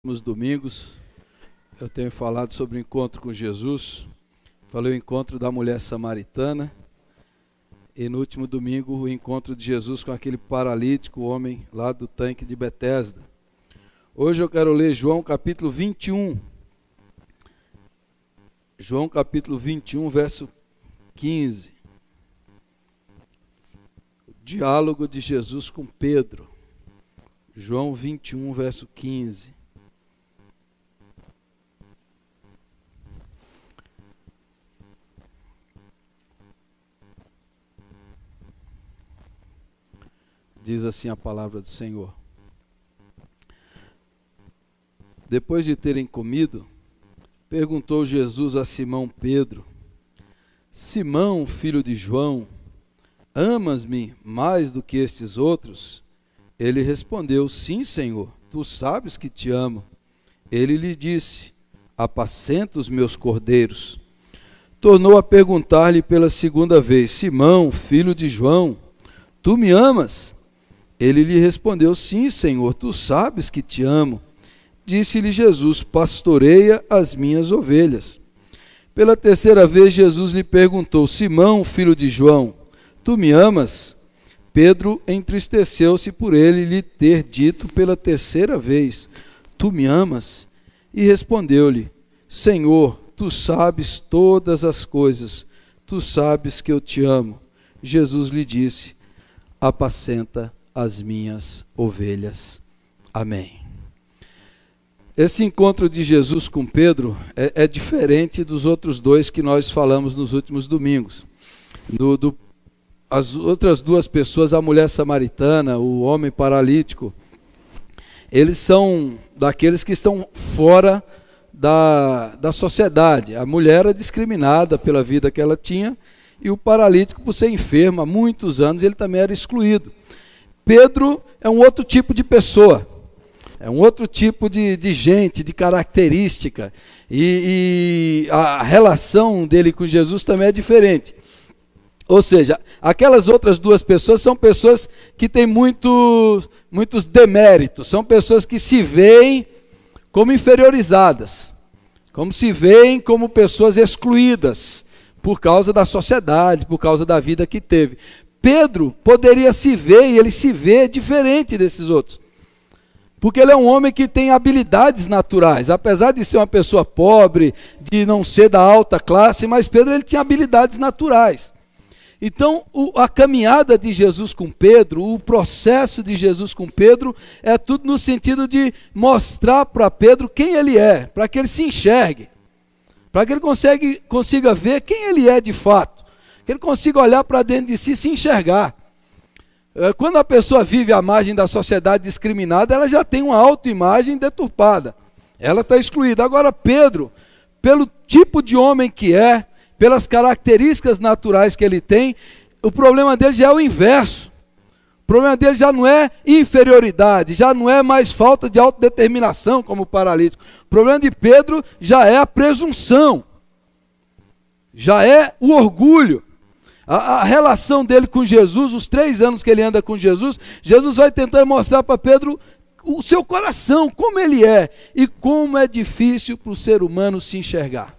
Nos domingos eu tenho falado sobre o encontro com Jesus. Falei o encontro da mulher samaritana e no último domingo o encontro de Jesus com aquele paralítico, o homem lá do tanque de Betesda. Hoje eu quero ler João capítulo 21. João capítulo 21, verso 15. O diálogo de Jesus com Pedro. João 21, verso 15. Diz assim a palavra do Senhor. Depois de terem comido, perguntou Jesus a Simão Pedro: Simão, filho de João, amas-me mais do que estes outros? Ele respondeu: Sim, Senhor, tu sabes que te amo. Ele lhe disse: Apacenta os meus cordeiros. Tornou a perguntar-lhe pela segunda vez: Simão, filho de João, tu me amas? Ele lhe respondeu: Sim, Senhor, tu sabes que te amo. Disse-lhe Jesus: Pastoreia as minhas ovelhas. Pela terceira vez Jesus lhe perguntou: Simão, filho de João, tu me amas? Pedro entristeceu-se por ele lhe ter dito pela terceira vez: Tu me amas? E respondeu-lhe: Senhor, tu sabes todas as coisas, tu sabes que eu te amo. Jesus lhe disse: Apacenta as minhas ovelhas. Amém. Esse encontro de Jesus com Pedro é diferente dos outros dois que nós falamos nos últimos domingos. As outras duas pessoas, a mulher samaritana, o homem paralítico, eles são daqueles que estão fora da sociedade. A mulher era discriminada pela vida que ela tinha e o paralítico, por ser enfermo há muitos anos, ele também era excluído. Pedro é um outro tipo de pessoa, é um outro tipo de gente, de característica, e a relação dele com Jesus também é diferente. Ou seja, aquelas outras duas pessoas são pessoas que têm muitos deméritos, são pessoas que se veem como inferiorizadas, como se veem como pessoas excluídas por causa da sociedade, por causa da vida que teve. Pedro poderia se ver, e ele se vê diferente desses outros, porque ele é um homem que tem habilidades naturais, apesar de ser uma pessoa pobre, de não ser da alta classe, mas Pedro ele tinha habilidades naturais. Então a caminhada de Jesus com Pedro, o processo de Jesus com Pedro, é tudo no sentido de mostrar para Pedro quem ele é, para que ele se enxergue, para que ele consiga ver quem ele é de fato, que ele consiga olhar para dentro de si e se enxergar. Quando a pessoa vive à margem da sociedade discriminada, ela já tem uma autoimagem deturpada, ela está excluída. Agora Pedro, pelo tipo de homem que é, pelas características naturais que ele tem, o problema dele já é o inverso. O problema dele já não é inferioridade, já não é mais falta de autodeterminação como o paralítico. O problema de Pedro já é a presunção, já é o orgulho. A relação dele com Jesus, os 3 anos que ele anda com Jesus, Jesus vai tentar mostrar para Pedro o seu coração, como ele é, e como é difícil para o ser humano se enxergar.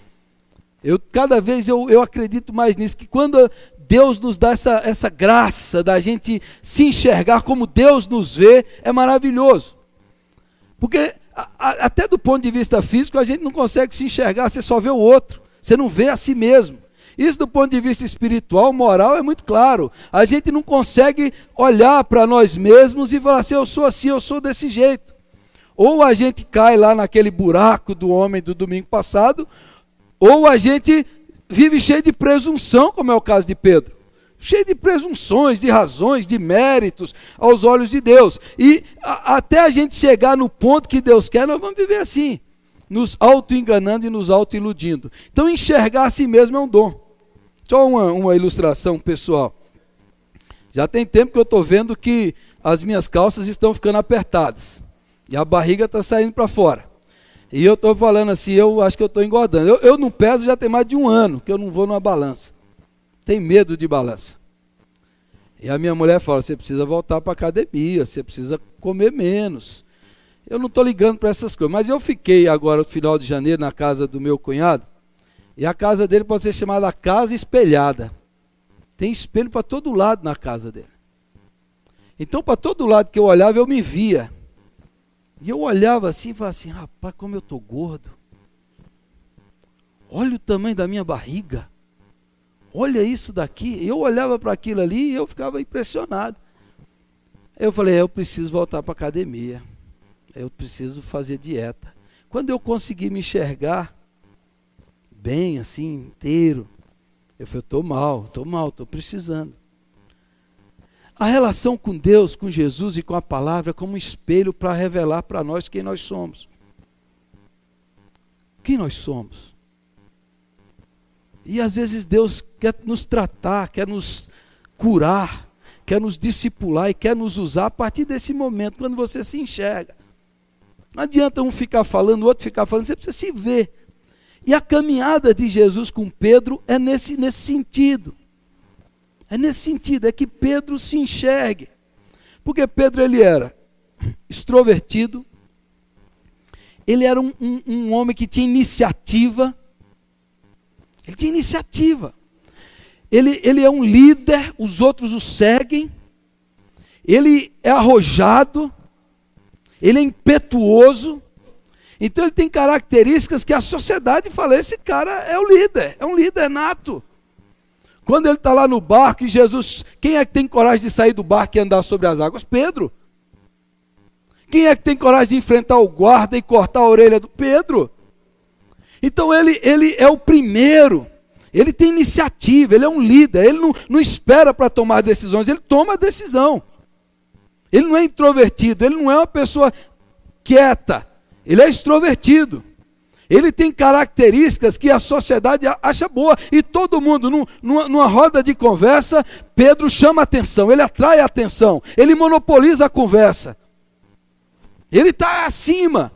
Cada vez eu acredito mais nisso, que quando Deus nos dá essa graça da gente se enxergar como Deus nos vê, é maravilhoso. Porque até do ponto de vista físico, a gente não consegue se enxergar, você só vê o outro, você não vê a si mesmo. Isso do ponto de vista espiritual, moral, é muito claro. A gente não consegue olhar para nós mesmos e falar assim, eu sou assim, eu sou desse jeito. Ou a gente cai lá naquele buraco do homem do domingo passado, ou a gente vive cheio de presunção, como é o caso de Pedro. Cheio de presunções, de razões, de méritos aos olhos de Deus. E até a gente chegar no ponto que Deus quer, nós vamos viver assim, nos auto-enganando e nos auto-iludindo. Então enxergar a si mesmo é um dom. Só uma ilustração pessoal. Já tem tempo que eu estou vendo que as minhas calças estão ficando apertadas. E a barriga está saindo para fora. E eu estou falando assim, eu acho que eu estou engordando. Eu não peso já tem mais de 1 ano, que eu não vou numa balança. Tenho medo de balança. E a minha mulher fala, você precisa voltar para a academia, você precisa comer menos. Eu não estou ligando para essas coisas, mas eu fiquei agora no final de janeiro na casa do meu cunhado, e a casa dele pode ser chamada casa espelhada. Tem espelho para todo lado na casa dele. Então, para todo lado que eu olhava, eu me via. E eu olhava assim e falava assim, rapaz, como eu estou gordo. Olha o tamanho da minha barriga. Olha isso daqui. Eu olhava para aquilo ali e eu ficava impressionado. Eu falei, eu preciso voltar para a academia. Eu preciso fazer dieta. Quando eu consegui me enxergar bem assim, inteiro, eu falei, estou mal, estou precisando. A relação com Deus, com Jesus e com a palavra é como um espelho para revelar para nós quem nós somos. Quem nós somos? E às vezes Deus quer nos tratar, quer nos curar, quer nos discipular e quer nos usar a partir desse momento, quando você se enxerga. Não adianta um ficar falando, o outro ficar falando, você precisa se ver. E a caminhada de Jesus com Pedro é nesse sentido. É nesse sentido, é que Pedro se enxergue. Porque Pedro, ele era extrovertido, ele era um homem que tinha iniciativa. Ele tinha iniciativa. Ele é um líder, os outros o seguem. Ele é arrojado. Ele é impetuoso. Então ele tem características que a sociedade fala, esse cara é um líder nato. Quando ele está lá no barco e Jesus, quem é que tem coragem de sair do barco e andar sobre as águas? Pedro. Quem é que tem coragem de enfrentar o guarda e cortar a orelha do Pedro? Então ele é o primeiro, ele tem iniciativa, ele é um líder, ele não espera para tomar decisões, ele toma a decisão. Ele não é introvertido, ele não é uma pessoa quieta, ele é extrovertido. Ele tem características que a sociedade acha boa, e todo mundo, numa roda de conversa, Pedro chama a atenção, ele atrai a atenção, ele monopoliza a conversa. Ele está acima.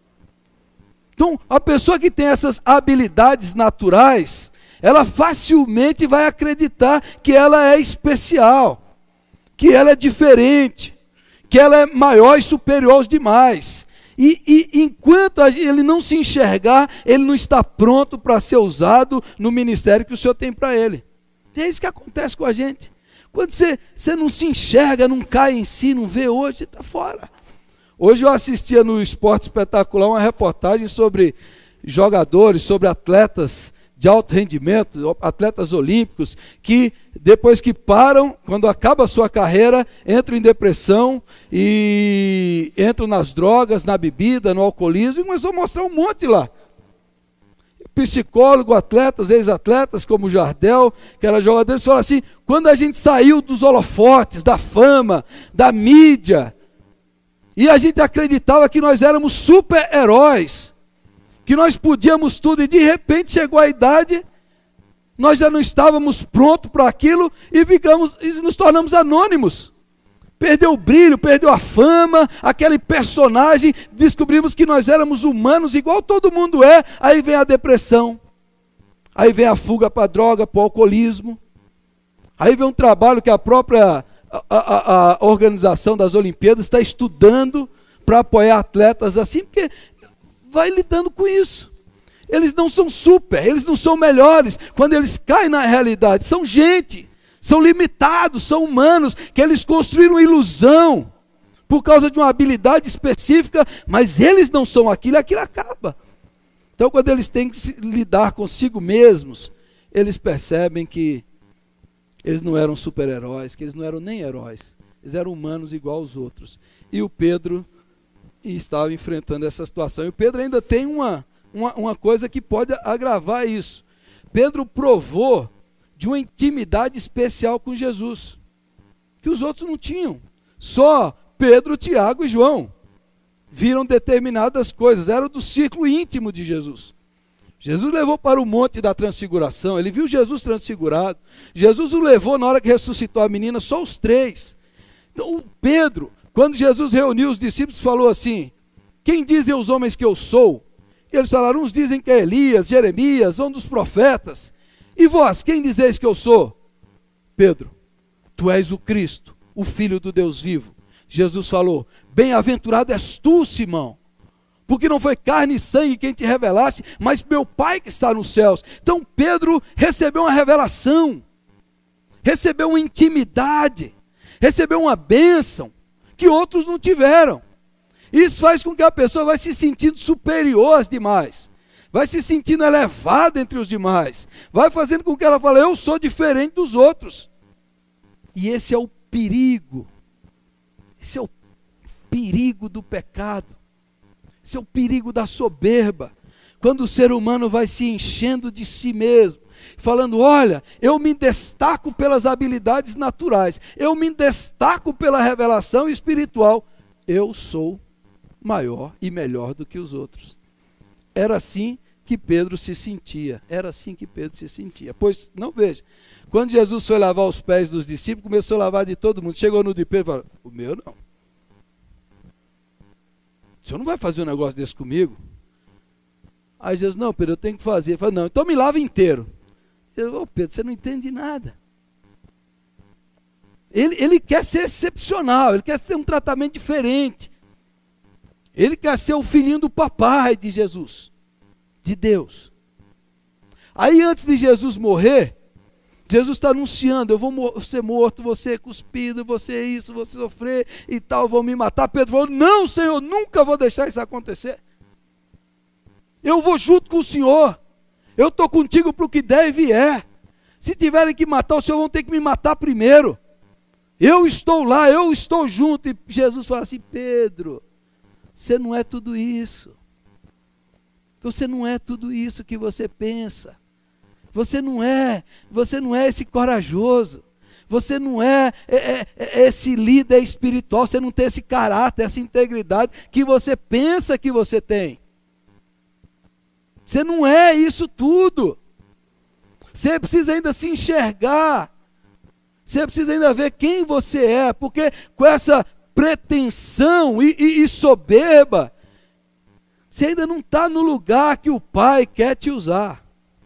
Então, a pessoa que tem essas habilidades naturais, ela facilmente vai acreditar que ela é especial, que ela é diferente, que ela é maior e superior aos demais. E enquanto ele não se enxergar, ele não está pronto para ser usado no ministério que o Senhor tem para ele. E é isso que acontece com a gente. Quando você não se enxerga, não cai em si, não vê hoje, você está fora. Hoje eu assistia no Esporte Espetacular uma reportagem sobre jogadores, sobre atletas de alto rendimento, atletas olímpicos, que depois que param, quando acaba a sua carreira, entram em depressão e entram nas drogas, na bebida, no alcoolismo, mas vou mostrar um monte lá. Psicólogo, atletas, ex-atletas, como o Jardel, que era jogador, eles falam assim, quando a gente saiu dos holofotes, da fama, da mídia, e a gente acreditava que nós éramos super-heróis, que nós podíamos tudo, e de repente chegou a idade, nós já não estávamos prontos para aquilo, e nos tornamos anônimos. Perdeu o brilho, perdeu a fama, aquele personagem, descobrimos que nós éramos humanos, igual todo mundo é, aí vem a depressão, aí vem a fuga para a droga, para o alcoolismo, aí vem um trabalho que a própria a organização das Olimpíadas está estudando para apoiar atletas assim, porque vai lidando com isso. Eles não são super, eles não são melhores. Quando eles caem na realidade, são gente, são limitados, são humanos, que eles construíram uma ilusão por causa de uma habilidade específica, mas eles não são aquilo, aquilo acaba. Então, quando eles têm que lidar consigo mesmos, eles percebem que eles não eram super-heróis, que eles não eram nem heróis, eles eram humanos igual aos outros. E o Pedro estava enfrentando essa situação. E o Pedro ainda tem uma coisa que pode agravar isso. Pedro provou de uma intimidade especial com Jesus, que os outros não tinham. Só Pedro, Tiago e João viram determinadas coisas, eram do círculo íntimo de Jesus. Jesus levou para o monte da transfiguração, ele viu Jesus transfigurado. Jesus o levou na hora que ressuscitou a menina, só os três. Então o Pedro, quando Jesus reuniu os discípulos, falou assim, quem dizem os homens que eu sou? E eles falaram, uns dizem que é Elias, Jeremias, um dos profetas. E vós, quem dizeis que eu sou? Pedro, tu és o Cristo, o Filho do Deus vivo. Jesus falou: bem-aventurado és tu, Simão, porque não foi carne e sangue quem te revelaste, mas meu Pai que está nos céus. Então Pedro recebeu uma revelação, recebeu uma intimidade, recebeu uma bênção que outros não tiveram. Isso faz com que a pessoa vai se sentindo superior às demais, vai se sentindo elevada entre os demais, vai fazendo com que ela fale: eu sou diferente dos outros. E esse é o perigo, esse é o perigo do pecado, esse é o perigo da soberba, quando o ser humano vai se enchendo de si mesmo, falando: olha, eu me destaco pelas habilidades naturais, eu me destaco pela revelação espiritual, eu sou maior e melhor do que os outros. Era assim que Pedro se sentia, pois, não, veja, quando Jesus foi lavar os pés dos discípulos, começou a lavar de todo mundo, chegou no de Pedro e falou: o meu não, o senhor não vai fazer um negócio desse comigo? Aí Jesus: não, Pedro, eu tenho que fazer. Ele falou: não, então me lava inteiro. Jesus: ô Pedro, você não entende nada. Ele quer ser excepcional, ele quer ter um tratamento diferente. Ele quer ser o filhinho do papai de Jesus, de Deus. Aí antes de Jesus morrer, Jesus está anunciando: eu vou ser morto, vou ser cuspido, vou ser isso, vou sofrer e tal, vão me matar. Pedro falou: não, Senhor, nunca vou deixar isso acontecer. Eu vou junto com o Senhor, eu estou contigo para o que der e vier. Se tiverem que matar o Senhor, vão ter que me matar primeiro. Eu estou lá, eu estou junto. E Jesus fala assim: Pedro, você não é tudo isso. Você não é tudo isso que você pensa. Você não é esse corajoso. Você não é esse líder espiritual. Você não tem esse caráter, essa integridade que você pensa que você tem. Você não é isso tudo. Você precisa ainda se enxergar. Você precisa ainda ver quem você é. Porque com essa pretensão e soberba, você ainda não está no lugar que o Pai quer te usar.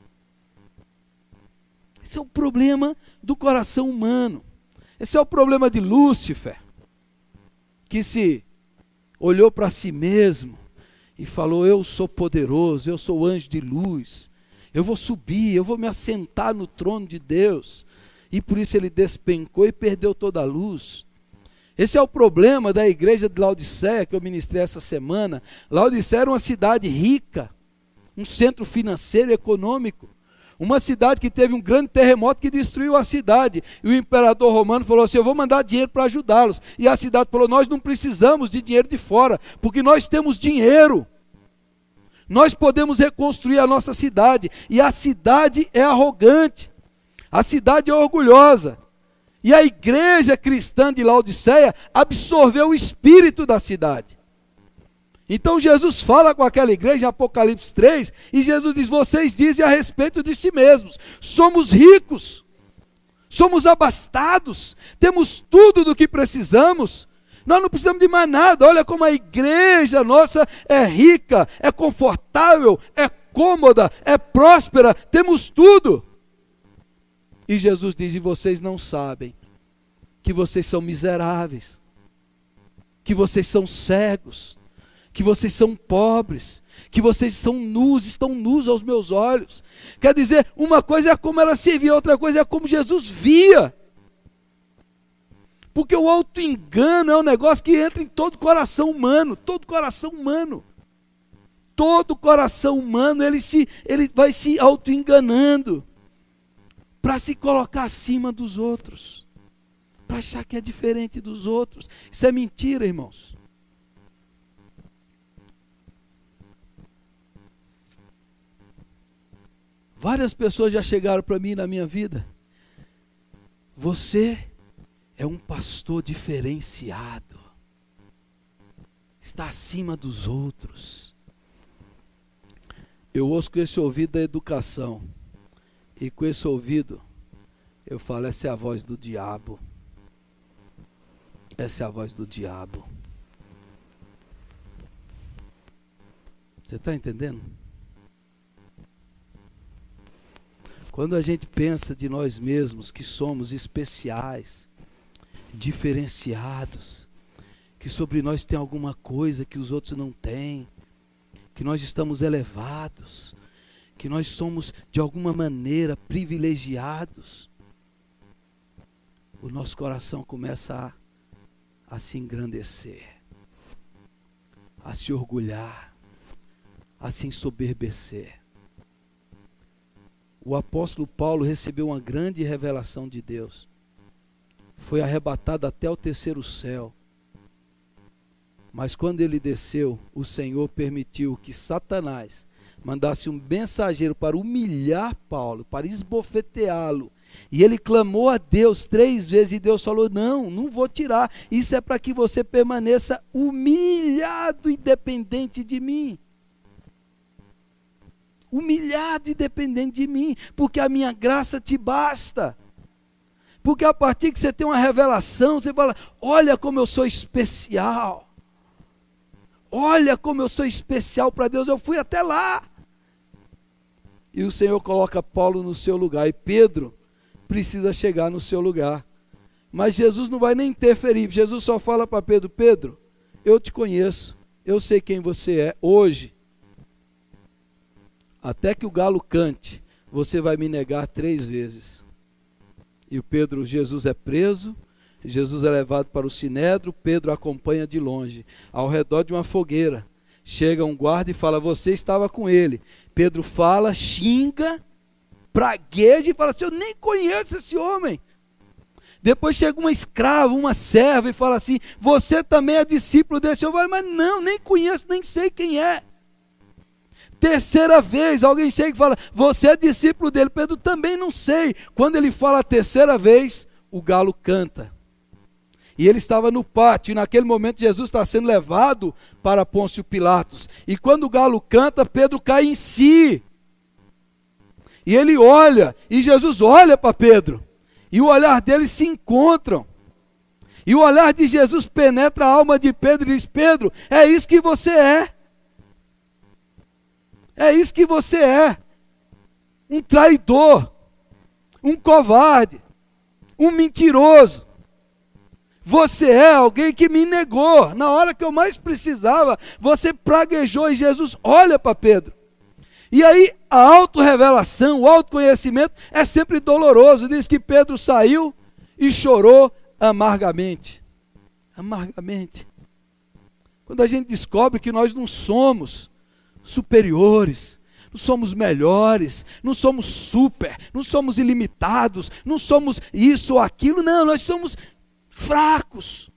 Esse é o problema do coração humano. Esse é o problema de Lúcifer, que se olhou para si mesmo e falou: eu sou poderoso, eu sou anjo de luz, eu vou subir, eu vou me assentar no trono de Deus. E por isso ele despencou e perdeu toda a luz. Esse é o problema da igreja de Laodiceia, que eu ministrei essa semana. Laodiceia era uma cidade rica, um centro financeiro e econômico. Uma cidade que teve um grande terremoto que destruiu a cidade. E o imperador romano falou assim: eu vou mandar dinheiro para ajudá-los. E a cidade falou: nós não precisamos de dinheiro de fora, porque nós temos dinheiro. Nós podemos reconstruir a nossa cidade. E a cidade é arrogante. A cidade é orgulhosa. E a igreja cristã de Laodiceia absorveu o espírito da cidade. Então Jesus fala com aquela igreja em Apocalipse 3, e Jesus diz: vocês dizem a respeito de si mesmos: somos ricos, somos abastados, temos tudo do que precisamos, nós não precisamos de mais nada. Olha como a igreja nossa é rica, é confortável, é cômoda, é próspera, temos tudo. E Jesus diz: e vocês não sabem que vocês são miseráveis, que vocês são cegos, que vocês são pobres, que vocês são nus, estão nus aos meus olhos. Quer dizer, uma coisa é como ela se via, outra coisa é como Jesus via. Porque o auto-engano é um negócio que entra em todo coração humano, todo coração humano. Todo coração humano, ele vai se auto-enganando para se colocar acima dos outros, para achar que é diferente dos outros. Isso é mentira, irmãos. Várias pessoas já chegaram para mim na minha vida: você é um pastor diferenciado, está acima dos outros. Eu ouço com esse ouvido da educação, e com esse ouvido eu falo: essa é a voz do diabo. Essa é a voz do diabo. Você está entendendo? Quando a gente pensa de nós mesmos que somos especiais, diferenciados, que sobre nós tem alguma coisa que os outros não têm, que nós estamos elevados, que nós somos de alguma maneira privilegiados, o nosso coração começa a se engrandecer, a se orgulhar, a se ensoberbecer. O apóstolo Paulo recebeu uma grande revelação de Deus. Foi arrebatado até o terceiro céu. Mas quando ele desceu, o Senhor permitiu que Satanás mandasse um mensageiro para humilhar Paulo, para esbofeteá-lo. E ele clamou a Deus 3 vezes e Deus falou: não vou tirar. Isso é para que você permaneça humilhado e dependente de mim. Humilhado e dependente de mim, porque a minha graça te basta. Porque a partir que você tem uma revelação, você fala: olha como eu sou especial. Olha como eu sou especial para Deus, eu fui até lá. E o Senhor coloca Paulo no seu lugar, e Pedro precisa chegar no seu lugar. Mas Jesus não vai nem interferir, Jesus só fala para Pedro: Pedro, eu te conheço, eu sei quem você é. Hoje, até que o galo cante, você vai me negar 3 vezes. E o Pedro, Jesus é preso, Jesus é levado para o sinédrio, Pedro acompanha de longe, ao redor de uma fogueira. Chega um guarda e fala: você estava com ele. Pedro fala, xinga, pragueja e fala assim: eu nem conheço esse homem. Depois chega uma escrava, uma serva e fala assim: você também é discípulo desse homem? Mas não, nem conheço, nem sei quem é. Terceira vez, alguém chega e fala: você é discípulo dele? Pedro: também não sei. Quando ele fala a terceira vez, o galo canta. E ele estava no pátio, e naquele momento Jesus está sendo levado para Pôncio Pilatos. E quando o galo canta, Pedro cai em si. E ele olha, e Jesus olha para Pedro. E o olhar deles se encontram. E o olhar de Jesus penetra a alma de Pedro e diz: Pedro, é isso que você é. É isso que você é. Um traidor, um covarde, um mentiroso. Você é alguém que me negou. Na hora que eu mais precisava, você praguejou. E Jesus olha para Pedro. E aí a autorrevelação, o autoconhecimento é sempre doloroso. Diz que Pedro saiu e chorou amargamente. Amargamente. Quando a gente descobre que nós não somos superiores, não somos melhores, não somos super, não somos ilimitados, não somos isso ou aquilo, não, nós somos fracos,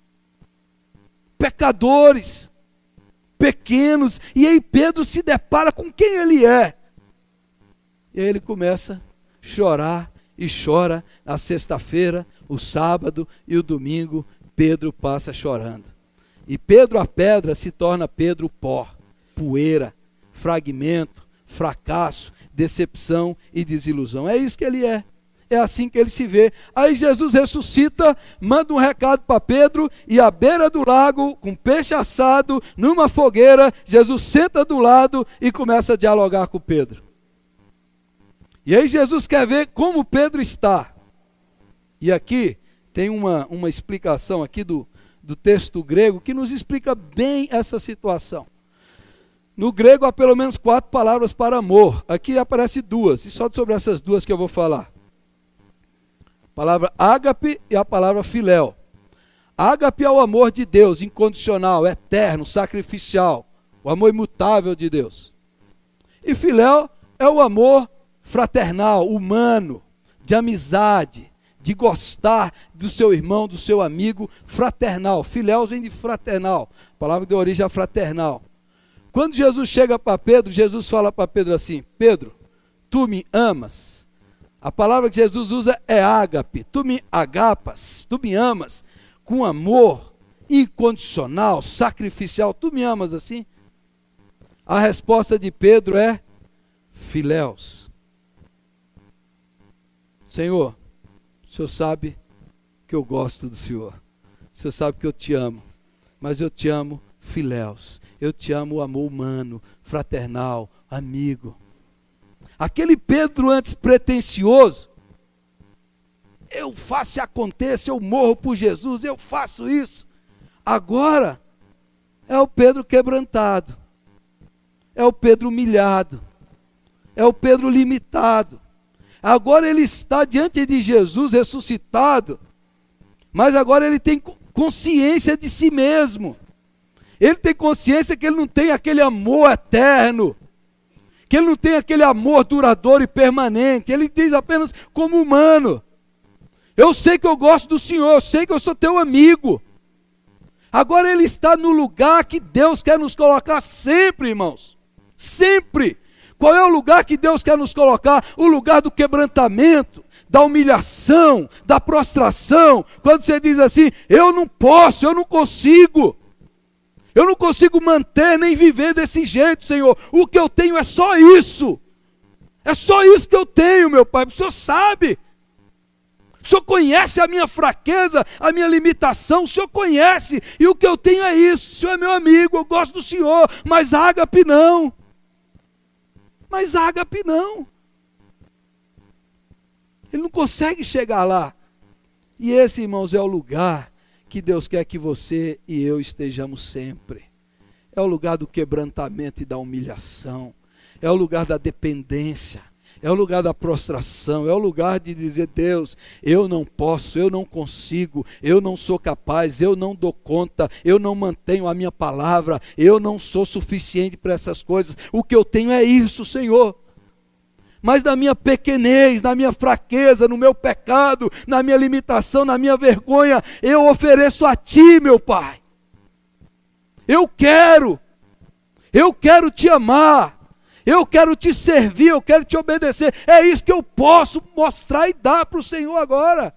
pecadores, pequenos. E aí Pedro se depara com quem ele é. E aí ele começa a chorar e chora. Na sexta-feira, o sábado e o domingo, Pedro passa chorando. E Pedro a pedra se torna Pedro pó, poeira, fragmento, fracasso, decepção e desilusão. É isso que ele é. É assim que ele se vê. Aí Jesus ressuscita, manda um recado para Pedro, e à beira do lago, com peixe assado, numa fogueira, Jesus senta do lado e começa a dialogar com Pedro. E aí Jesus quer ver como Pedro está. E aqui tem uma explicação aqui do texto grego que nos explica bem essa situação. No grego há pelo menos 4 palavras para amor. Aqui aparece 2, e só sobre essas 2 que eu vou falar. A palavra ágape e a palavra filéu. Ágape é o amor de Deus, incondicional, eterno, sacrificial. O amor imutável de Deus. E filéu é o amor fraternal, humano, de amizade, de gostar do seu irmão, do seu amigo, fraternal. Filéu vem de fraternal, a palavra de origem é fraternal. Quando Jesus chega para Pedro, Jesus fala para Pedro assim: Pedro, tu me amas? A palavra que Jesus usa é ágape. Tu me agapas, tu me amas com amor incondicional, sacrificial. Tu me amas assim? A resposta de Pedro é filéus. Senhor, o Senhor sabe que eu gosto do Senhor. O Senhor sabe que eu te amo. Mas eu te amo filéus. Eu te amo o amor humano, fraternal, amigo. Aquele Pedro antes pretensioso, eu faço e aconteça, eu morro por Jesus, eu faço isso. Agora é o Pedro quebrantado, é o Pedro humilhado, é o Pedro limitado. Agora ele está diante de Jesus ressuscitado, mas agora ele tem consciência de si mesmo. Ele tem consciência que ele não tem aquele amor eterno, que ele não tem aquele amor duradouro e permanente. Ele diz apenas como humano: eu sei que eu gosto do Senhor, eu sei que eu sou teu amigo. Agora ele está no lugar que Deus quer nos colocar sempre, irmãos. Sempre. Qual é o lugar que Deus quer nos colocar? O lugar do quebrantamento, da humilhação, da prostração. Quando você diz assim: eu não posso, eu não consigo manter nem viver desse jeito, Senhor. O que eu tenho é só isso. É só isso que eu tenho, meu Pai. O Senhor sabe. O Senhor conhece a minha fraqueza, a minha limitação. O Senhor conhece. E o que eu tenho é isso. O Senhor é meu amigo, eu gosto do Senhor. Mas ágape não. Mas ágape não. Ele não consegue chegar lá. E esse, irmãos, é o lugar que Deus quer que você e eu estejamos sempre. É o lugar do quebrantamento e da humilhação. É o lugar da dependência. É o lugar da prostração. É o lugar de dizer: Deus, eu não posso, eu não consigo, eu não sou capaz, eu não dou conta, eu não mantenho a minha palavra, eu não sou suficiente para essas coisas. O que eu tenho é isso, Senhor. Mas na minha pequenez, na minha fraqueza, no meu pecado, na minha limitação, na minha vergonha, eu ofereço a Ti, meu Pai. Eu quero Te amar, eu quero Te servir, eu quero Te obedecer. É isso que eu posso mostrar e dar para o Senhor agora.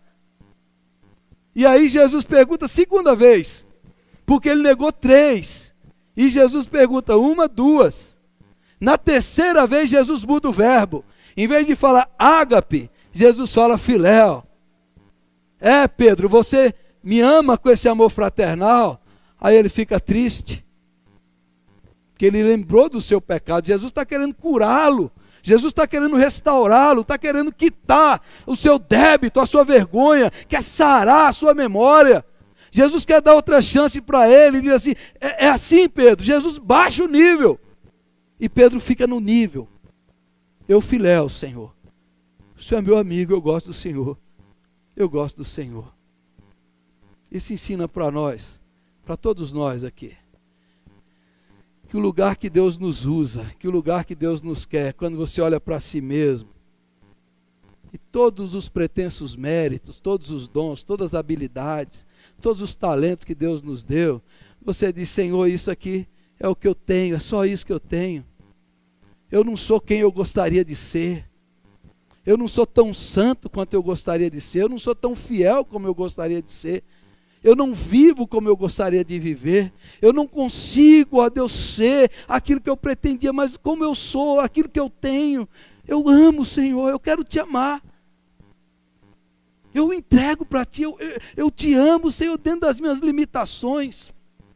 E aí Jesus pergunta segunda vez, porque ele negou 3. E Jesus pergunta 1, 2. Na terceira vez Jesus muda o verbo. Em vez de falar ágape, Jesus fala filéu. É, Pedro, você me ama com esse amor fraternal? Aí ele fica triste, porque ele lembrou do seu pecado. Jesus está querendo curá-lo. Jesus está querendo restaurá-lo, está querendo quitar o seu débito, a sua vergonha, quer sarar a sua memória. Jesus quer dar outra chance para ele e diz assim: é assim, Pedro. Jesus baixa o nível. E Pedro fica no nível. Eu filéu, Senhor. O Senhor é meu amigo, eu gosto do Senhor. Eu gosto do Senhor. Isso ensina para nós, para todos nós aqui, que o lugar que Deus nos usa, que o lugar que Deus nos quer, quando você olha para si mesmo, e todos os pretensos méritos, todos os dons, todas as habilidades, todos os talentos que Deus nos deu, você diz: Senhor, isso aqui é o que eu tenho, é só isso que eu tenho. Eu não sou quem eu gostaria de ser. Eu não sou tão santo quanto eu gostaria de ser. Eu não sou tão fiel como eu gostaria de ser. Eu não vivo como eu gostaria de viver. Eu não consigo, ó Deus, ser aquilo que eu pretendia, mas como eu sou, aquilo que eu tenho. Eu amo, Senhor, eu quero Te amar. Eu entrego para Ti, eu Te amo, Senhor, dentro das minhas limitações.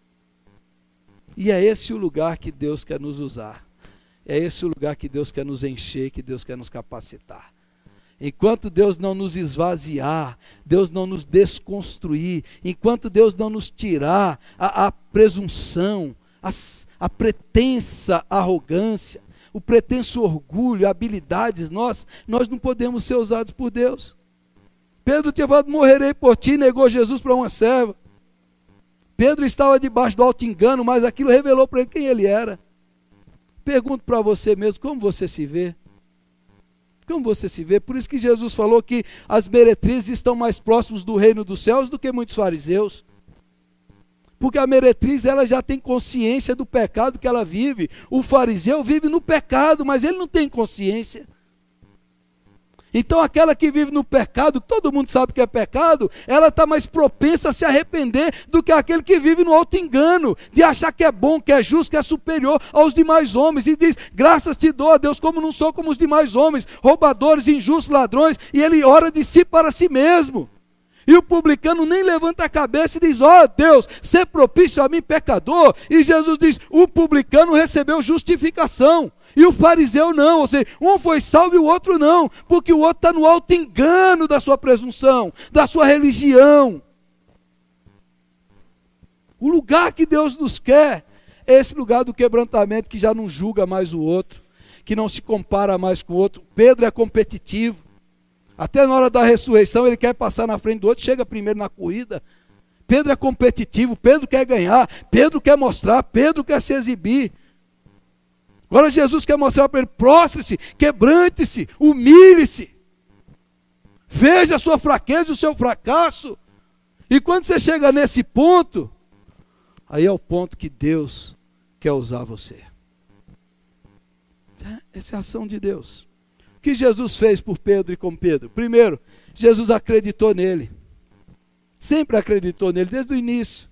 E é esse o lugar que Deus quer nos usar. É esse o lugar que Deus quer nos encher, que Deus quer nos capacitar. Enquanto Deus não nos esvaziar, Deus não nos desconstruir, enquanto Deus não nos tirar a presunção, a pretensa arrogância, o pretenso orgulho, habilidades, nós não podemos ser usados por Deus. Pedro tinha falado: morrerei por ti, negou Jesus para uma serva. Pedro estava debaixo do alto engano, mas aquilo revelou para ele quem ele era. Pergunto para você mesmo, como você se vê? Como você se vê? Por isso que Jesus falou que as meretrizes estão mais próximos do reino dos céus do que muitos fariseus. Porque a meretriz, ela já tem consciência do pecado que ela vive. O fariseu vive no pecado, mas ele não tem consciência. Então aquela que vive no pecado, todo mundo sabe que é pecado, ela está mais propensa a se arrepender do que aquele que vive no auto-engano, de achar que é bom, que é justo, que é superior aos demais homens, e diz: graças te dou a Deus, como não sou como os demais homens, roubadores, injustos, ladrões, e ele ora de si para si mesmo. E o publicano nem levanta a cabeça e diz: ó Deus, sê propício a mim, pecador. E Jesus diz: o publicano recebeu justificação, e o fariseu não. Ou seja, um foi salvo e o outro não, porque o outro está no alto engano da sua presunção, da sua religião. O lugar que Deus nos quer é esse lugar do quebrantamento, que já não julga mais o outro, que não se compara mais com o outro. Pedro é competitivo. Até na hora da ressurreição ele quer passar na frente do outro, chega primeiro na corrida. Pedro é competitivo, Pedro quer ganhar, Pedro quer mostrar, Pedro quer se exibir. Agora Jesus quer mostrar para ele: prostre-se, quebrante-se, humilhe-se. Veja a sua fraqueza, o seu fracasso. E quando você chega nesse ponto, aí é o ponto que Deus quer usar você. Essa é a ação de Deus. O que Jesus fez por Pedro e com Pedro? Primeiro, Jesus acreditou nele. Sempre acreditou nele, desde o início.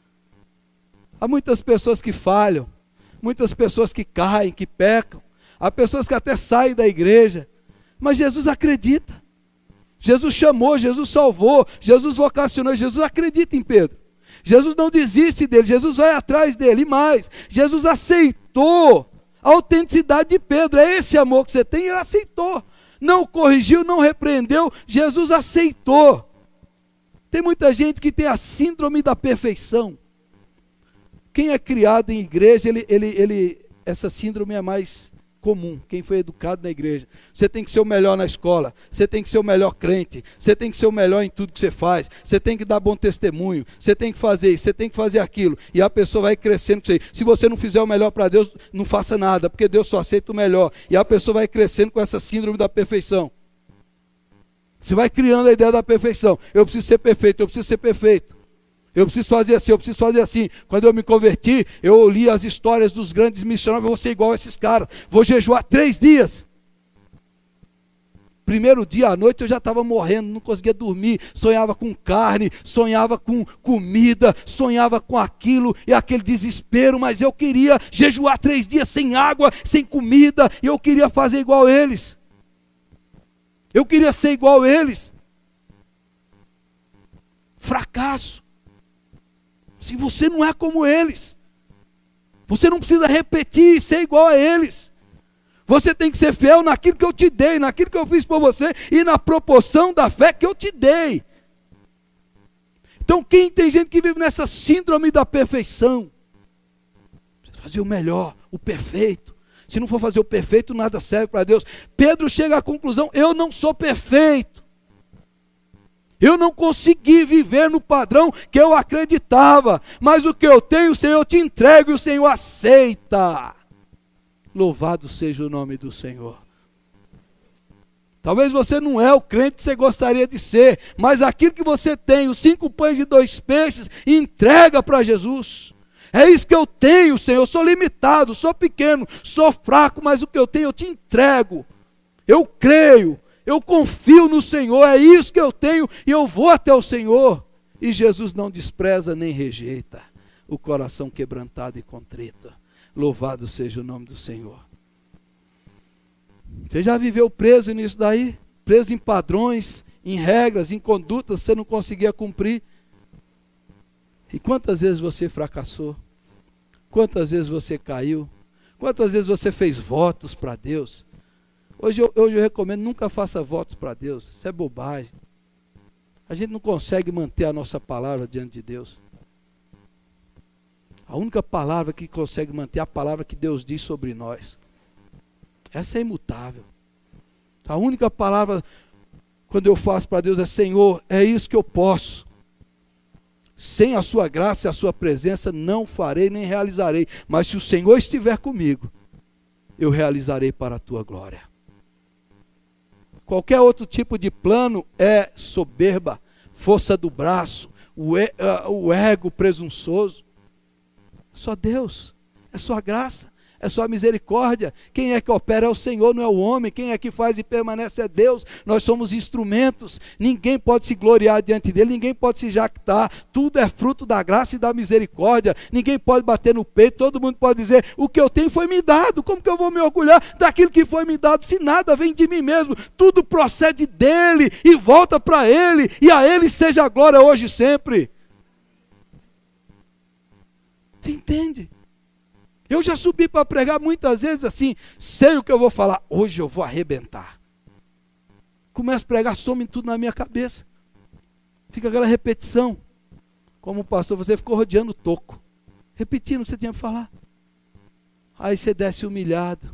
Há muitas pessoas que falham, muitas pessoas que caem, que pecam. Há pessoas que até saem da igreja, mas Jesus acredita. Jesus chamou, Jesus salvou, Jesus vocacionou, Jesus acredita em Pedro. Jesus não desiste dele, Jesus vai atrás dele. E mais, Jesus aceitou a autenticidade de Pedro. É esse amor que você tem, ele aceitou. Não corrigiu, não repreendeu, Jesus aceitou. Tem muita gente que tem a síndrome da perfeição. Quem é criado em igreja, essa síndrome é mais comum. Quem foi educado na igreja. Você tem que ser o melhor na escola, você tem que ser o melhor crente, você tem que ser o melhor em tudo que você faz, você tem que dar bom testemunho, você tem que fazer isso, você tem que fazer aquilo. E a pessoa vai crescendo com isso aí. Se você não fizer o melhor para Deus, não faça nada, porque Deus só aceita o melhor. E a pessoa vai crescendo com essa síndrome da perfeição. Você vai criando a ideia da perfeição. Eu preciso ser perfeito, eu preciso ser perfeito. Eu preciso fazer assim, eu preciso fazer assim. Quando eu me converti, eu li as histórias dos grandes missionários. Eu vou ser igual a esses caras. Vou jejuar 3 dias. Primeiro dia à noite eu já estava morrendo, não conseguia dormir. Sonhava com carne, sonhava com comida, sonhava com aquilo e aquele desespero. Mas eu queria jejuar 3 dias sem água, sem comida. E eu queria fazer igual a eles. Eu queria ser igual a eles. Fracasso. Se você não é como eles, você não precisa repetir e ser igual a eles. Você tem que ser fiel naquilo que eu te dei, naquilo que eu fiz por você e na proporção da fé que eu te dei. Então, tem gente que vive nessa síndrome da perfeição. Precisa fazer o melhor, o perfeito. Se não for fazer o perfeito, nada serve para Deus. Pedro chega à conclusão: eu não sou perfeito. Eu não consegui viver no padrão que eu acreditava. Mas o que eu tenho, o Senhor te entrega e o Senhor aceita. Louvado seja o nome do Senhor. Talvez você não é o crente que você gostaria de ser, mas aquilo que você tem, os 5 pães e 2 peixes, entrega para Jesus. É isso que eu tenho, Senhor. Eu sou limitado, sou pequeno, sou fraco, mas o que eu tenho eu te entrego. Eu creio, eu confio no Senhor, é isso que eu tenho e eu vou até o Senhor. E Jesus não despreza nem rejeita o coração quebrantado e contrito. Louvado seja o nome do Senhor. Você já viveu preso nisso daí? Preso em padrões, em regras, em condutas que você não conseguia cumprir? E quantas vezes você fracassou? Quantas vezes você caiu? Quantas vezes você fez votos para Deus? Hoje eu recomendo, nunca faça votos para Deus. Isso é bobagem. A gente não consegue manter a nossa palavra diante de Deus. A única palavra que consegue manter é a palavra que Deus diz sobre nós. Essa é imutável. A única palavra, quando eu faço para Deus, é: Senhor, é isso que eu posso. Sem a sua graça e a sua presença, não farei nem realizarei. Mas se o Senhor estiver comigo, eu realizarei para a tua glória. Qualquer outro tipo de plano é soberba, força do braço, o ego presunçoso. Só Deus, é sua graça, é sua misericórdia. Quem é que opera é o Senhor, não é o homem. Quem é que faz e permanece é Deus. Nós somos instrumentos. Ninguém pode se gloriar diante dele, ninguém pode se jactar. Tudo é fruto da graça e da misericórdia. Ninguém pode bater no peito, todo mundo pode dizer: o que eu tenho foi me dado. Como que eu vou me orgulhar daquilo que foi me dado, se nada vem de mim mesmo? Tudo procede dele e volta para ele, e a ele seja a glória hoje e sempre. Você entende? Eu já subi para pregar muitas vezes assim, sei o que eu vou falar, hoje eu vou arrebentar. Começo a pregar, some tudo na minha cabeça. Fica aquela repetição. Como pastor, você ficou rodeando o toco, repetindo o que você tinha para falar. Aí você desce humilhado.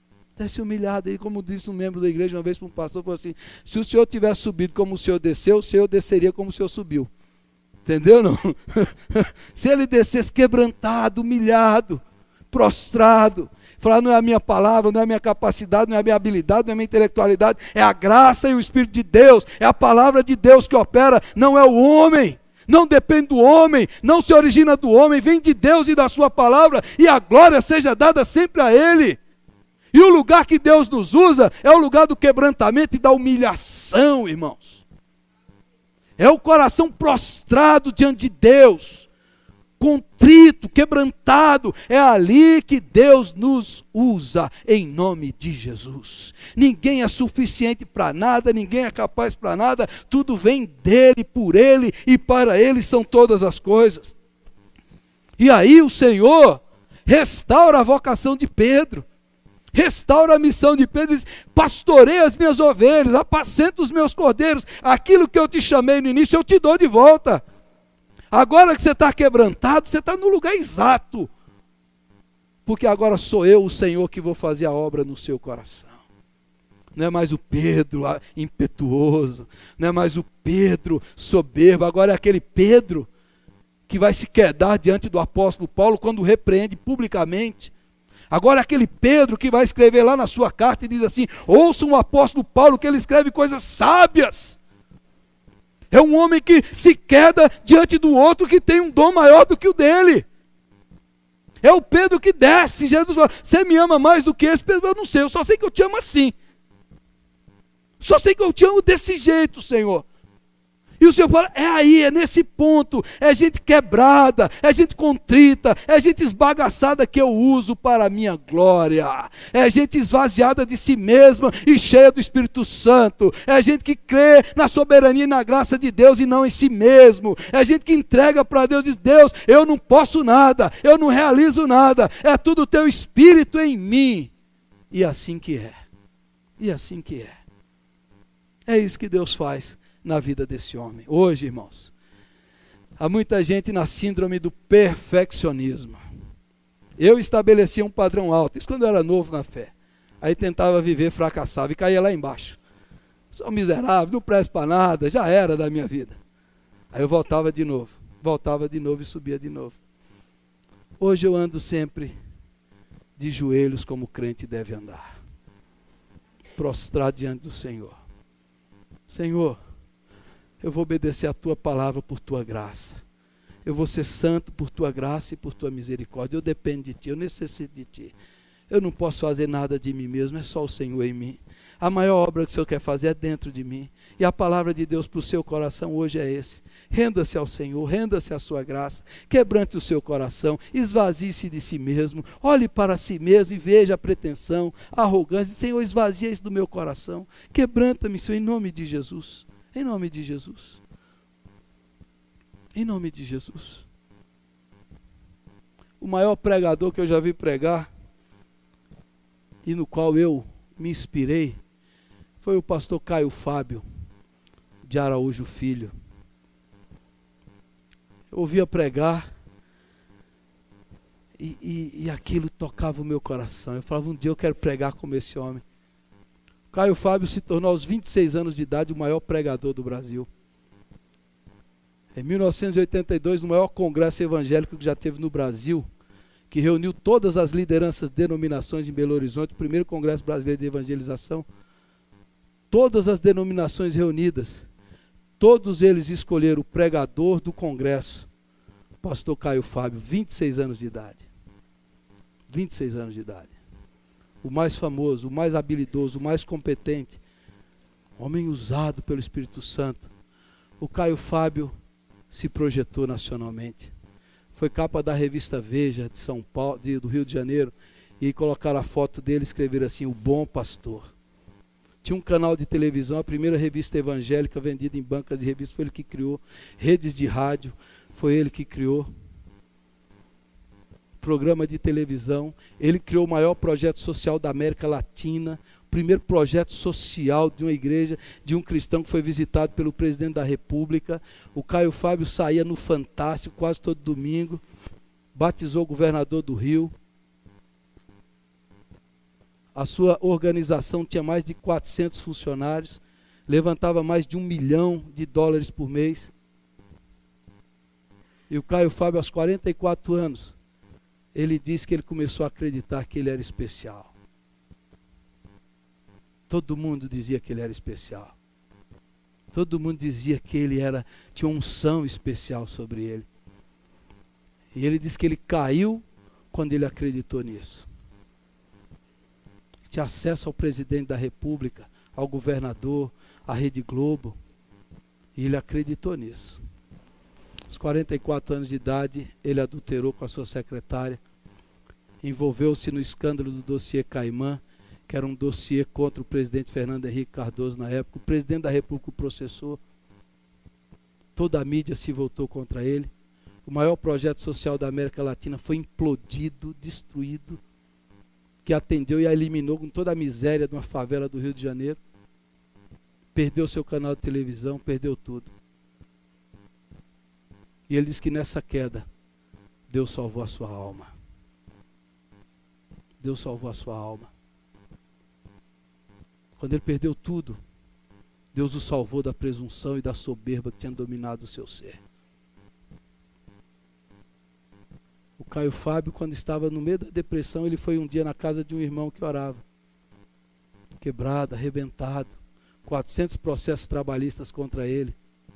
E como disse um membro da igreja uma vez para um pastor, falou assim: se o senhor tivesse subido como o senhor desceria como o senhor subiu. Entendeu não? Se ele descesse quebrantado, humilhado, prostrado, falar: não é a minha palavra, não é a minha capacidade, não é a minha habilidade, não é a minha intelectualidade, é a graça e o Espírito de Deus, é a palavra de Deus que opera, não é o homem, não depende do homem, não se origina do homem, vem de Deus e da sua palavra, e a glória seja dada sempre a Ele. E o lugar que Deus nos usa é o lugar do quebrantamento e da humilhação, irmãos. É o coração prostrado diante de Deus, contrito, quebrantado. É ali que Deus nos usa, em nome de Jesus. Ninguém é suficiente para nada, ninguém é capaz para nada. Tudo vem dele, por ele e para ele são todas as coisas. E aí o Senhor restaura a vocação de Pedro. Restaura a missão de Pedro, diz: pastorei as minhas ovelhas, apacenta os meus cordeiros, aquilo que eu te chamei no início eu te dou de volta. Agora que você está quebrantado, você está no lugar exato, porque agora sou eu, o Senhor, que vou fazer a obra no seu coração. Não é mais o Pedro impetuoso, não é mais o Pedro soberbo, agora é aquele Pedro que vai se quedar diante do apóstolo Paulo quando repreende publicamente. Agora aquele Pedro que vai escrever lá na sua carta e diz assim: ouçam o apóstolo Paulo que ele escreve coisas sábias. É um homem que se queda diante do outro que tem um dom maior do que o dele. É o Pedro que desce. Jesus fala: você me ama mais do que esse? Pedro: eu não sei, eu só sei que eu te amo assim. Só sei que eu te amo desse jeito, Senhor. E o Senhor fala: é aí, é nesse ponto, é gente quebrada, é gente contrita, é gente esbagaçada que eu uso para a minha glória, é gente esvaziada de si mesma e cheia do Espírito Santo, é gente que crê na soberania e na graça de Deus e não em si mesmo, é gente que entrega para Deus e diz: Deus, eu não posso nada, eu não realizo nada, é tudo o teu Espírito em mim. E assim que é, e assim que é. É isso que Deus faz na vida desse homem. Hoje, irmãos, há muita gente na síndrome do perfeccionismo. Eu estabelecia um padrão alto, isso quando eu era novo na fé. Aí tentava viver, fracassava e caía lá embaixo. Sou miserável, não presto para nada, já era da minha vida. Aí eu voltava de novo e subia de novo. Hoje eu ando sempre de joelhos como o crente deve andar, prostrado diante do Senhor. Senhor, eu vou obedecer a tua palavra por tua graça. Eu vou ser santo por tua graça e por tua misericórdia. Eu dependo de ti, eu necessito de ti. Eu não posso fazer nada de mim mesmo, é só o Senhor em mim. A maior obra que o Senhor quer fazer é dentro de mim. E a palavra de Deus para o seu coração hoje é esse: renda-se ao Senhor, renda-se à sua graça, quebrante o seu coração, esvazie-se de si mesmo, olhe para si mesmo e veja a pretensão, a arrogância. Senhor, esvazia isso do meu coração, quebranta-me, Senhor, em nome de Jesus. Em nome de Jesus. Em nome de Jesus. O maior pregador que eu já vi pregar, e no qual eu me inspirei, foi o pastor Caio Fábio de Araújo Filho. Eu ouvia pregar e aquilo tocava o meu coração. Eu falava: um dia eu quero pregar como esse homem. Caio Fábio se tornou aos 26 anos de idade o maior pregador do Brasil. Em 1982, no maior congresso evangélico que já teve no Brasil, que reuniu todas as lideranças de denominações em Belo Horizonte, o primeiro congresso brasileiro de evangelização, todas as denominações reunidas, todos eles escolheram o pregador do congresso, o pastor Caio Fábio, 26 anos de idade. 26 anos de idade. O mais famoso, o mais habilidoso, o mais competente, homem usado pelo Espírito Santo. O Caio Fábio se projetou nacionalmente. Foi capa da revista Veja de São Paulo, do Rio de Janeiro, e colocaram a foto dele e escreveram assim: o bom pastor. Tinha um canal de televisão, a primeira revista evangélica vendida em bancas de revistas, foi ele que criou. Redes de rádio, foi ele que criou. Programa de televisão, ele criou o maior projeto social da América Latina, primeiro projeto social de uma igreja, de um cristão que foi visitado pelo presidente da República. O Caio Fábio saía no Fantástico quase todo domingo, batizou o governador do Rio. A sua organização tinha mais de 400 funcionários, levantava mais de $1 milhão por mês. E o Caio Fábio, aos 44 anos, ele disse que ele começou a acreditar que ele era especial. Todo mundo dizia que ele era especial. Todo mundo dizia que ele tinha uma unção especial sobre ele. E ele disse que ele caiu quando ele acreditou nisso. Tinha acesso ao presidente da República, ao governador, à Rede Globo. E ele acreditou nisso. Aos 44 anos de idade, ele adulterou com a sua secretária. Envolveu-se no escândalo do dossiê Caimã, que era um dossiê contra o presidente Fernando Henrique Cardoso na época. O presidente da República o processou. Toda a mídia se voltou contra ele. O maior projeto social da América Latina foi implodido, destruído, que atendeu e a eliminou com toda a miséria de uma favela do Rio de Janeiro. Perdeu seu canal de televisão, perdeu tudo. E ele disse que nessa queda, Deus salvou a sua alma. Deus salvou a sua alma. Quando ele perdeu tudo, Deus o salvou da presunção e da soberba que tinha dominado o seu ser. O Caio Fábio, quando estava no meio da depressão, ele foi um dia na casa de um irmão que orava. Quebrado, arrebentado, 400 processos trabalhistas contra ele.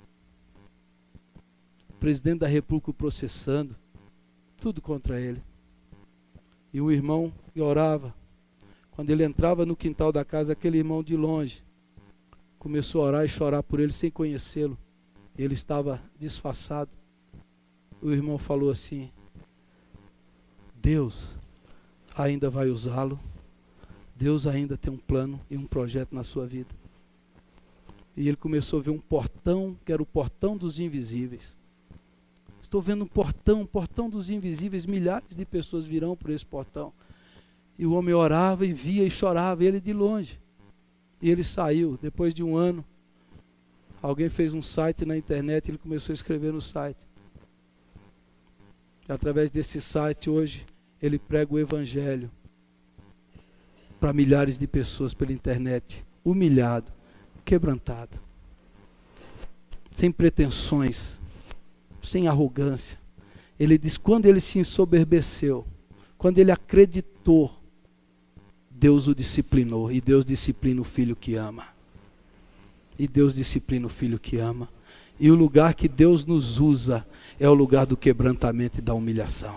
O presidente da República o processando, tudo contra ele. E o irmão que orava, quando ele entrava no quintal da casa, aquele irmão de longe começou a orar e chorar por ele sem conhecê-lo. Ele estava disfarçado. O irmão falou assim: Deus ainda vai usá-lo. Deus ainda tem um plano e um projeto na sua vida. E ele começou a ver um portão, que era o portão dos invisíveis. Estou vendo um portão dos invisíveis, milhares de pessoas virão por esse portão. E o homem orava e via e chorava, ele de longe. E ele saiu, depois de um ano, alguém fez um site na internet, ele começou a escrever no site. E através desse site hoje, ele prega o evangelho para milhares de pessoas pela internet, humilhado, quebrantado, sem pretensões, sem arrogância. Ele diz, quando ele se ensoberbeceu, quando ele acreditou, Deus o disciplinou, e Deus disciplina o filho que ama. E Deus disciplina o filho que ama. E o lugar que Deus nos usa é o lugar do quebrantamento e da humilhação.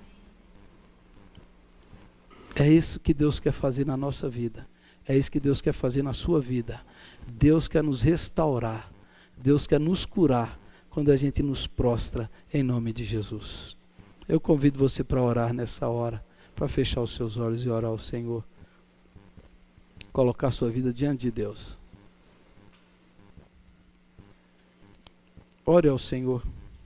É isso que Deus quer fazer na nossa vida. É isso que Deus quer fazer na sua vida. Deus quer nos restaurar. Deus quer nos curar quando a gente nos prostra em nome de Jesus. Eu convido você para orar nessa hora, para fechar os seus olhos e orar ao Senhor. Colocar a sua vida diante de Deus. Ore ao Senhor.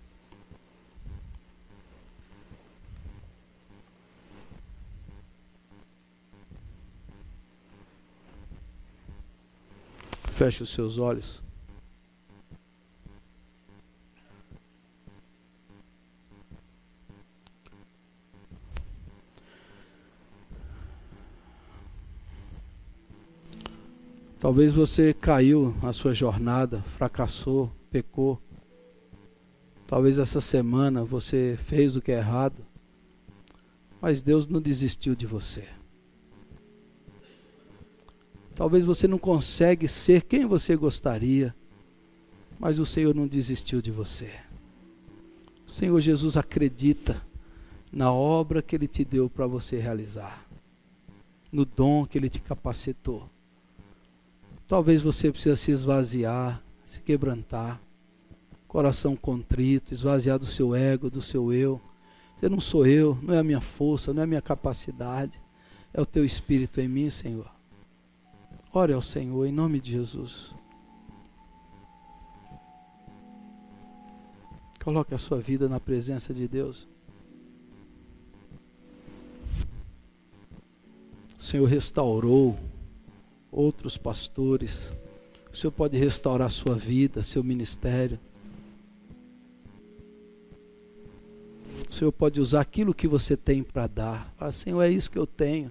Feche os seus olhos. Talvez você caiu na sua jornada, fracassou, pecou. Talvez essa semana você fez o que é errado, mas Deus não desistiu de você. Talvez você não consegue ser quem você gostaria, mas o Senhor não desistiu de você. O Senhor Jesus acredita na obra que Ele te deu para você realizar, no dom que Ele te capacitou. Talvez você precise se esvaziar, se quebrantar, coração contrito, esvaziar do seu ego, do seu eu. Você não sou eu, não é a minha força, não é a minha capacidade, é o teu Espírito em mim, Senhor. Ore ao Senhor em nome de Jesus. Coloque a sua vida na presença de Deus. O Senhor restaurou outros pastores. O Senhor pode restaurar a sua vida, seu ministério. O Senhor pode usar aquilo que você tem para dar. Fala, Senhor, é isso que eu tenho.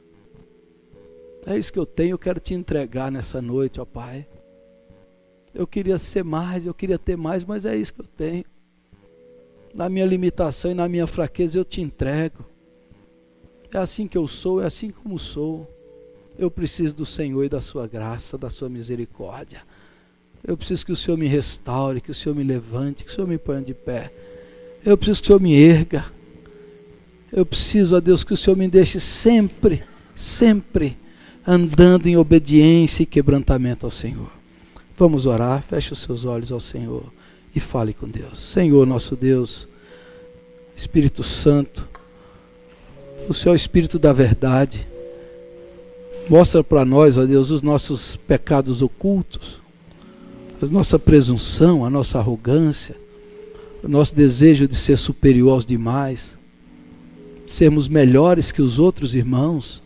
É isso que eu tenho, eu quero te entregar nessa noite, ó Pai. Eu queria ser mais, eu queria ter mais, mas é isso que eu tenho. Na minha limitação e na minha fraqueza eu te entrego. É assim que eu sou, é assim como sou. Eu preciso do Senhor e da sua graça, da sua misericórdia. Eu preciso que o Senhor me restaure, que o Senhor me levante, que o Senhor me ponha de pé. Eu preciso que o Senhor me erga. Eu preciso, ó Deus, que o Senhor me deixe sempre, sempre andando em obediência e quebrantamento ao Senhor. Vamos orar, feche os seus olhos ao Senhor e fale com Deus. Senhor, nosso Deus, Espírito Santo, o Senhor é o Espírito da verdade. Mostra para nós, ó Deus, os nossos pecados ocultos, a nossa presunção, a nossa arrogância, o nosso desejo de ser superior aos demais, sermos melhores que os outros irmãos.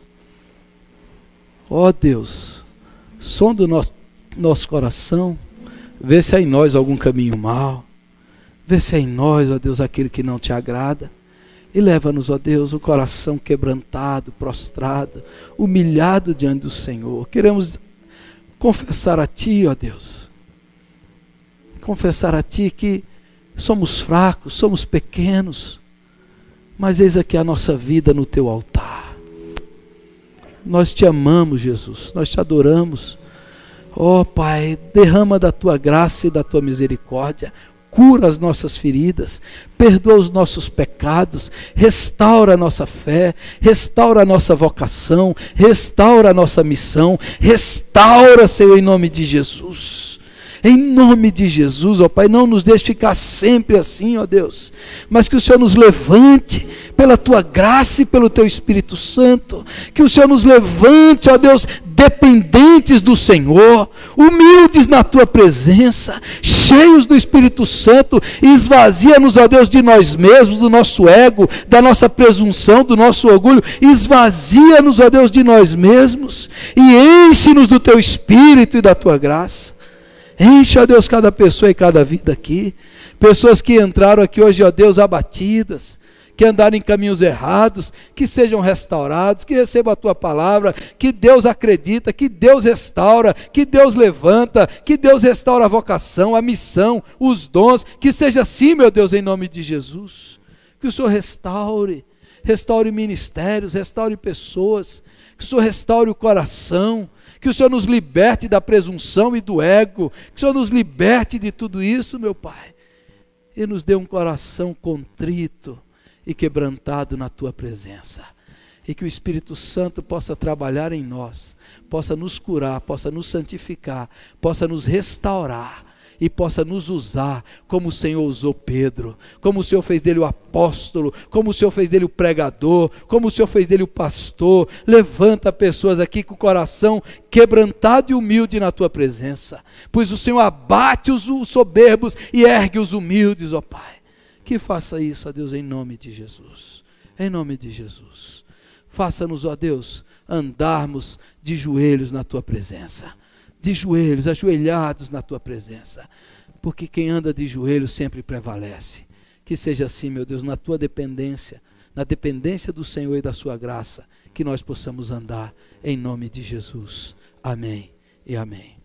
Ó Deus, sonda o nosso coração, vê se há em nós algum caminho mau, vê se há em nós, ó Deus, aquele que não te agrada, e leva-nos, ó Deus, o coração quebrantado, prostrado, humilhado diante do Senhor. Queremos confessar a Ti, ó Deus, confessar a Ti que somos fracos, somos pequenos, mas eis aqui a nossa vida no Teu altar. Nós Te amamos, Jesus, nós Te adoramos. Ó Pai, derrama da Tua graça e da Tua misericórdia, cura as nossas feridas, perdoa os nossos pecados, restaura a nossa fé, restaura a nossa vocação, restaura a nossa missão, restaura, Senhor, em nome de Jesus. Em nome de Jesus, ó Pai, não nos deixe ficar sempre assim, ó Deus, mas que o Senhor nos levante pela Tua graça e pelo Teu Espírito Santo, que o Senhor nos levante, ó Deus, dependentes do Senhor, humildes na Tua presença, cheios do Espírito Santo, e esvazia-nos, ó Deus, de nós mesmos, do nosso ego, da nossa presunção, do nosso orgulho, esvazia-nos, ó Deus, de nós mesmos, e enche-nos do Teu Espírito e da Tua graça. Enche, ó Deus, cada pessoa e cada vida aqui, pessoas que entraram aqui hoje, ó Deus, abatidas, que andaram em caminhos errados, que sejam restaurados, que recebam a Tua palavra, que Deus acredita, que Deus restaura, que Deus levanta, que Deus restaura a vocação, a missão, os dons, que seja assim, meu Deus, em nome de Jesus. Que o Senhor restaure ministérios, restaure pessoas, que o Senhor restaure o coração, que o Senhor nos liberte da presunção e do ego, que o Senhor nos liberte de tudo isso, meu Pai, e nos dê um coração contrito e quebrantado na Tua presença, e que o Espírito Santo possa trabalhar em nós, possa nos curar, possa nos santificar, possa nos restaurar, e possa nos usar como o Senhor usou Pedro, como o Senhor fez dele o apóstolo, como o Senhor fez dele o pregador, como o Senhor fez dele o pastor. Levanta pessoas aqui com o coração quebrantado e humilde na Tua presença, pois o Senhor abate os soberbos e ergue os humildes, ó Pai. Que faça isso, ó Deus, em nome de Jesus, em nome de Jesus. Faça-nos, ó Deus, andarmos de joelhos na Tua presença, de joelhos, ajoelhados na Tua presença, porque quem anda de joelhos sempre prevalece. Que seja assim, meu Deus, na Tua dependência, na dependência do Senhor e da Sua graça, que nós possamos andar em nome de Jesus. Amém e amém.